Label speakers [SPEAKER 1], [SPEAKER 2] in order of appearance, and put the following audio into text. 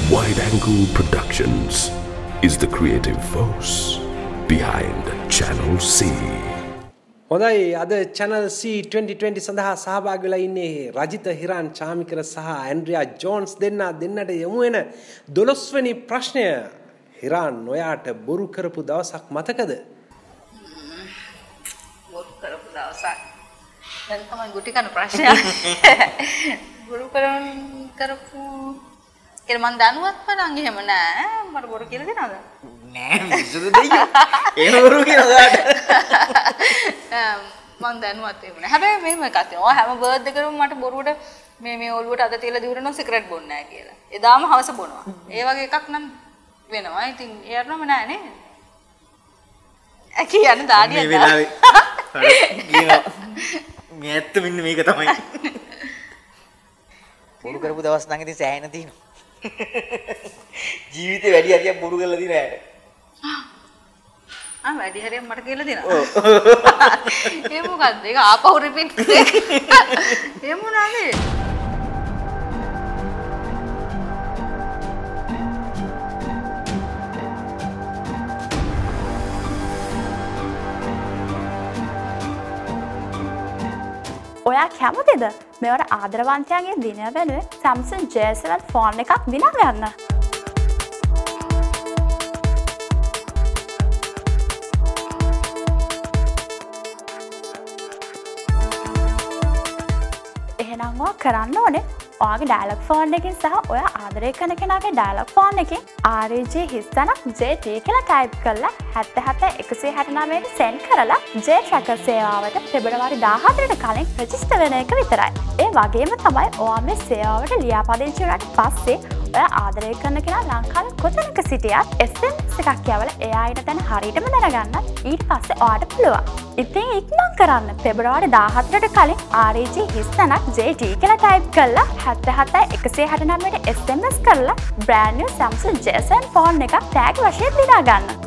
[SPEAKER 1] Wide Angle Productions is the creative force behind Channel C.
[SPEAKER 2] හොඳයි අද Channel C 2020 සඳහා සහභාගී වෙලා ඉන්නේ රජිත හිරාන් චාමිකර සහ ඇන්ඩ්‍රියා ජෝන්ස් දෙන්නට යමු වෙන 12 වෙනි ප්‍රශ්නය. හිරාන් ඔයාට බොරු කරපු දවසක් මතකද?
[SPEAKER 3] බොරු කරපු දවසක්. දැන් තමයි ගුටි කන ප්‍රශ්නය. බොරු කරපු කියලා මං දනුවත්ම නම් එහෙම නෑ. මට බොරු කියලා දෙනවද?
[SPEAKER 4] නෑ මිසුදු දෙයියෝ. එහෙම බොරු කියනවාට.
[SPEAKER 3] මං දැනුවත් එහෙම නෑ. හැබැයි මෙහෙම එකක් තියෙනවා. හැම බර්ත්ඩේ කරම මට බොරුවට මේ ඔළුවට අත තියලා දිවුරනවා සිගරට් බොන්නේ නෑ කියලා. එදාම හවස බොනවා. ඒ වගේ එකක් නම් වෙනවා. ඉතින් ඒරනම නෑ නේ. කියන්නේ දාඩියක්
[SPEAKER 4] මේ වෙලාවේ කියනවා. මේ ඇත්ත මෙන්න මේක තමයි. බොරු කරපු දවස් නම් ඉතින් සෑහෙන තියෙනවා. ජීවිතේ වැඩි හරියක් බොරු කරලා දින ඇයට.
[SPEAKER 3] වැඩි හරියක් මට කියලා දෙනවා. ඒ මොකද්ද? ඒක ආපහු රිපීට් කරේ. ඒ මොනවාද?
[SPEAKER 5] ඔයා කැමතිද මෙවට ආදරවන්තයන්ගේ දිනය වෙනුවෙන් Samsung J7 ෆෝන් එකක් දිනා ගන්න? එහෙනම් ඔයා කරන්න ඕනේ ඔයාගේ ඩයලොග් ෆෝන් එකකින් සහ ඔයා ආදරය කරන කෙනාගේ ඩයලොග් ෆෝන් එකකින් RAG හිස්තනක් JT කියලා ටයිප් කරලා 77169ට සෙන්ඩ් කරලා J tracker සේවාවට පෙබරවාරි 14ට කලින් රෙජිස්ටර් වෙන එක විතරයි. ඒ වගේම තමයි ඔයා මේ සේවාවට ලියාපදිංචි වුණාට පස්සේ ඔයා ආදරය කරන කෙනා ලංකාවේ කොතැනක සිටියත් SMS එකක් යවලා එයා ඉන්න තැන හරියටම දැනගන්න ඊට පස්සේ ඔයාට පුළුවන්. ඉතින් ඉක්මන් කරන්න පෙබරවාරි 14ට කලින් RAG හිස්තනක් JT කියලා ටයිප් කරලා 77169ට SMS කරලා brand new Samsung J7 phone එකක් ටැග් වශයෙන් දිනා ගන්න.